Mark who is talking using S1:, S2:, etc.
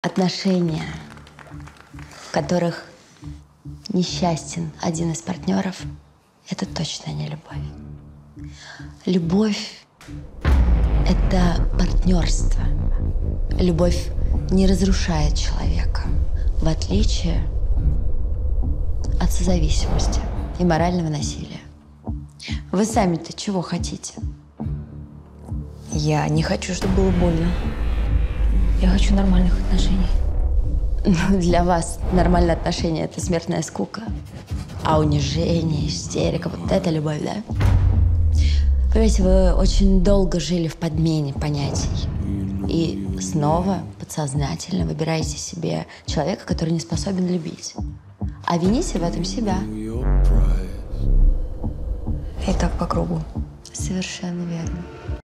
S1: Отношения, в которых несчастен один из партнеров, это точно не любовь. Любовь — это партнерство. Любовь не разрушает человека, в отличие от созависимости и морального насилия. Вы сами-то чего хотите?
S2: Я не хочу, чтобы было больно. Я хочу нормальных отношений.
S1: Для вас нормальные отношения — это смертная скука. А унижение, истерика — вот это любовь, да? Понимаете, вы очень долго жили в подмене понятий. И снова подсознательно выбираете себе человека, который не способен любить. А вините в этом себя.
S2: И так по кругу.
S1: Совершенно верно.